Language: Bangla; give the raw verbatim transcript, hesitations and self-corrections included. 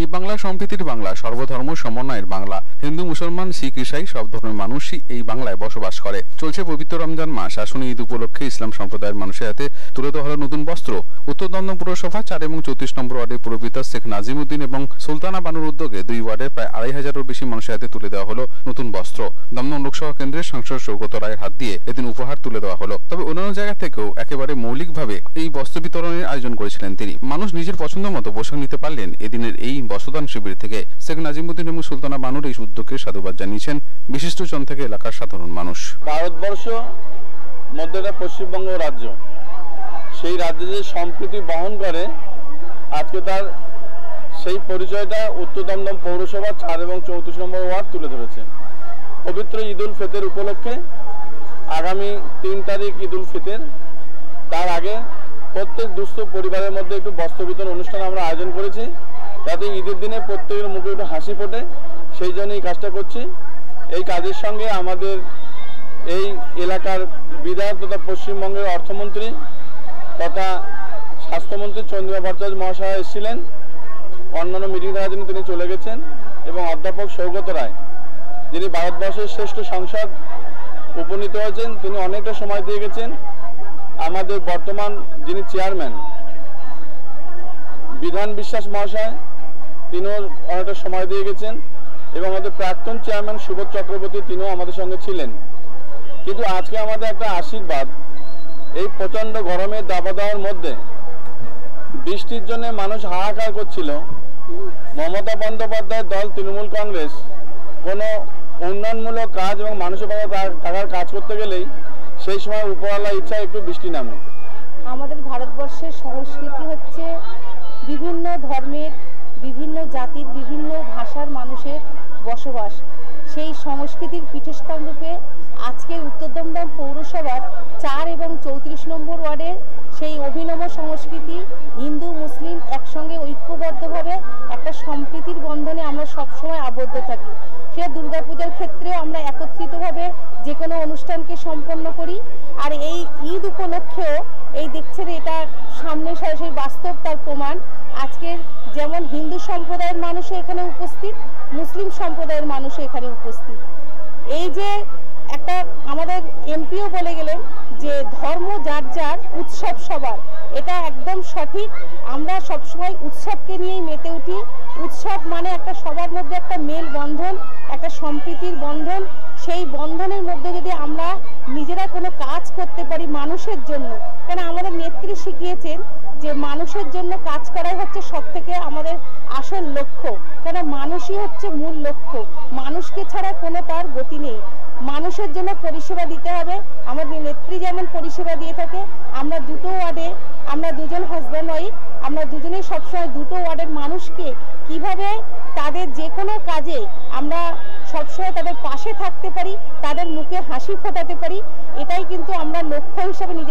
এই বাংলা সম্প্রীতির বাংলা, সর্বধর্ম সমন্বয়ের বাংলা। হিন্দু, মুসলমান, শিখ, ইসাই সব ধর্মের মানুষই এই বাংলায় বসবাস করে। চলছে পবিত্র রমজান মাস। আসন্ন ঈদ উপলক্ষে ইসলাম সম্প্রদায়ের মানুষের হাতে তুলে দেওয়া হলো নতুন বস্ত্র। উত্তর দমদম পুরসভা চার এবং চৌত্রিশ নম্বর ওয়ার্ডের পুরপিতা শেখ নাজিমুদ্দিন এবং সুলতানা বানুর উদ্যোগে দুই ওয়ার্ডের প্রায় আড়াই হাজারের বেশি মানুষের হাতে তুলে দেওয়া হলো নতুন বস্ত্র। দমদম লোকসভা কেন্দ্রের সাংসদ সৌগত রায়ের হাত দিয়ে এদিন উপহার তুলে দেওয়া হলো। তবে অন্যান্য জায়গা থেকেও একেবারে মৌলিকভাবে এই বস্ত্র বিতরণের আয়োজন করেছিলেন তিনি। মানুষ নিজের পছন্দ মতো পোশাক নিতে পারলেন এদিনের এই বস্ত্রদান শিবির থেকে। শেখ নাজিমুদ্দিন এবং সুলতানা বানুর এই উদ্যোগকে সাধুবাদ জানিয়েছেন বিশিষ্টজন থেকে এলাকার সাধারণ মানুষ। ভারতবর্ষ মধ্যে পশ্চিমবঙ্গ রাজ্য, সেই রাজ্যে যে সম্প্রীতি বহন করে, আজকে তার সেই পরিচয়টা উত্তর দমদম পৌরসভা চার এবং চৌত্রিশ নম্বর ওয়ার্ড তুলে ধরেছে। পবিত্র ঈদ উল ফিতর উপলক্ষে আগামী তিন তারিখ ঈদ উল ফিতর, তার আগে প্রত্যেক দুস্থ পরিবারের মধ্যে একটু বস্ত্র বিতরণ অনুষ্ঠান আমরা আয়োজন করেছি, যাতে ঈদের দিনে প্রত্যেকের মুখে একটু হাসি ফোটে। সেই জন্যই কাজটা করছি। এই কাজের সঙ্গে আমাদের এই এলাকার বিধায়ক তথা পশ্চিমবঙ্গের অর্থমন্ত্রী তথা স্বাস্থ্যমন্ত্রী চন্দ্রিমা ভট্টাচার্য মহাশয় এসেছিলেন। অন্যান্য মিটিং দেওয়ার জন্য তিনি চলে গেছেন। এবং অধ্যাপক সৌগত রায়, যিনি ভারতবর্ষের শ্রেষ্ঠ সংসদ উপনীত হয়েছেন, তিনি অনেকটা সময় দিয়ে গেছেন। আমাদের বর্তমান যিনি চেয়ারম্যান বিধান বিশ্বাস মহাশয়, তিনিও অনেকটা সময় দিয়ে গেছেন। এবং আমাদের প্রাক্তন চেয়ারম্যান সুবোধ চক্রবর্তী, তিনিও আমাদের সঙ্গে ছিলেন। কিন্তু আজকে আমাদের একটা আশীর্বাদ, এই প্রচণ্ড গরমের দাবদাহের মধ্যে বৃষ্টির জন্য মানুষ হাহাকার করছিল। মমতা বন্দ্যোপাধ্যায়ের দল তৃণমূল কংগ্রেস কোনো উন্নয়নমূলক কাজ এবং মানুষের পাশে থাকার কাজ করতে গেলেই সেই সময় উপরওয়ালার ইচ্ছা একটু বৃষ্টি নামে। আমাদের ভারতবর্ষের সংস্কৃতি হচ্ছে বিভিন্ন ধর্মের, বিভিন্ন জাতির, বিভিন্ন ভাষার মানুষের বসবাস। সেই সংস্কৃতির পীঠস্থান রূপে আজকের উত্তর দমদম পৌরসভার চার এবং চৌত্রিশ নম্বর ওয়ার্ডের সেই অভিনব সংস্কৃতি, হিন্দু মুসলিম একসঙ্গে ঐক্যবদ্ধভাবে একটা সম্প্রীতির বন্ধনে আমরা সবসময় আবদ্ধ থাকি। সে দুর্গাপূজার ক্ষেত্রে আমরা একত্রিতভাবে যে কোনো অনুষ্ঠানকে সম্পন্ন করি। আর এই ঈদ উপলক্ষেও এই দেখছেন, এটা সামনে সরাসরি বাস্তব তার প্রমাণ। আজকের যেমন হিন্দু সম্প্রদায়ের মানুষও এখানে উপস্থিত, মুসলিম সম্প্রদায়ের মানুষও এখানে উপস্থিত। এই যে একটা আমাদের এমপিও বলে গেলেন যে ধর্ম যার যার, উৎসব সবার, এটা একদম সঠিক। আমরা সবসময় উৎসবকে নিয়েই মেতে উঠি। উৎসব মানে একটা সবার মধ্যে একটা মেল বন্ধন, একটা সম্প্রীতির বন্ধন। সেই বন্ধনের মধ্যে যদি আমরা নিজেরা কোনো কাজ করতে পারি মানুষের জন্য, কেন আমাদের নেত্রী শিখিয়েছেন যে মানুষের জন্য কাজ করাই হচ্ছে সব থেকে আমাদের আসল লক্ষ্য। কেন মানুষই হচ্ছে মূল লক্ষ্য, মানুষকে ছাড়া কোনো তার গতি নেই। মানুষের জন্য পরিষেবা দিতে হবে। আমাদের নেত্রী যেমন পরিষেবা দিয়ে থাকে, আমরা দুটো ওয়ার্ডে, আমরা দুজন হাজব্যান্ড ওয়াইফ, আমরা দুজনেই সবসময় দুটো ওয়ার্ডের মানুষকে কিভাবে তাদের যে কোনো কাজে আমরা সবসময় তাদের পাশে থাকতে পারি, তাদের মুখে হাসি ফোটাতে পারি, এটাই কিন্তু আমরা লক্ষ্য হিসেবে